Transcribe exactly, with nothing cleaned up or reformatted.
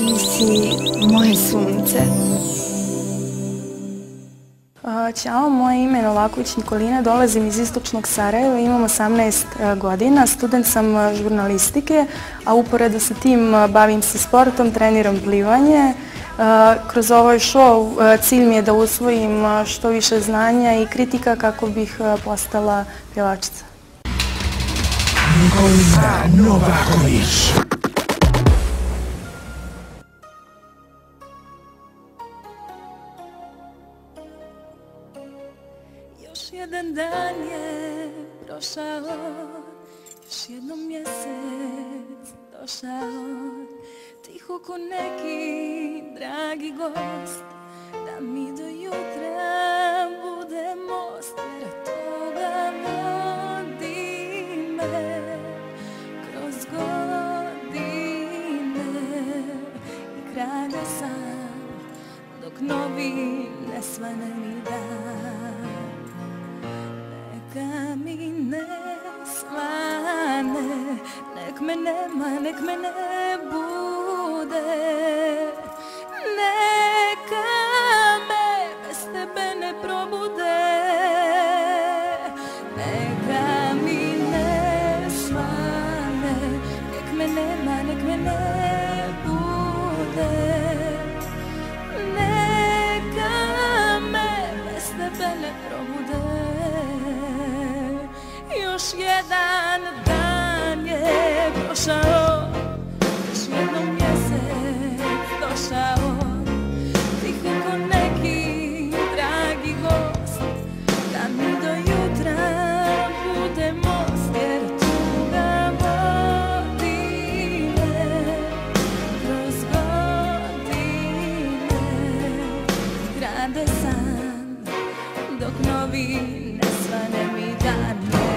Ti si moje sunce. Ćao, moje ime je Novaković Nikolina, dolazim iz istočnog Sarajeva, imam osamnaest godina, student sam žurnalistike, a uporedo sa tim bavim se sportom, treniram plivanje. Kroz ovaj show cilj mi je da usvojim što više znanja i kritika kako bih postala pjevačica. Nikolina Novaković. Još jedan dan je prošao, još jednom mjesec došao, tiho ko neki dragi gost, da mi do jutra bude most, jer toga vodi me kroz godine i krade sam dok novi ne svane mi dan. Neka mi ne svane, nek me nema, nek me ne bude, neka me bez tebe ne probude. Neka mi ne svane, nek me nema, nek me ne bude, neka me bez tebe ne probude. Još jedan dan je prošao, još jednom mjesec došao, tiho ko neki dragi gost, da mi do jutra bude most, jer tuga vodi me kroz godine, grade sam dok novi ne svane mi dan.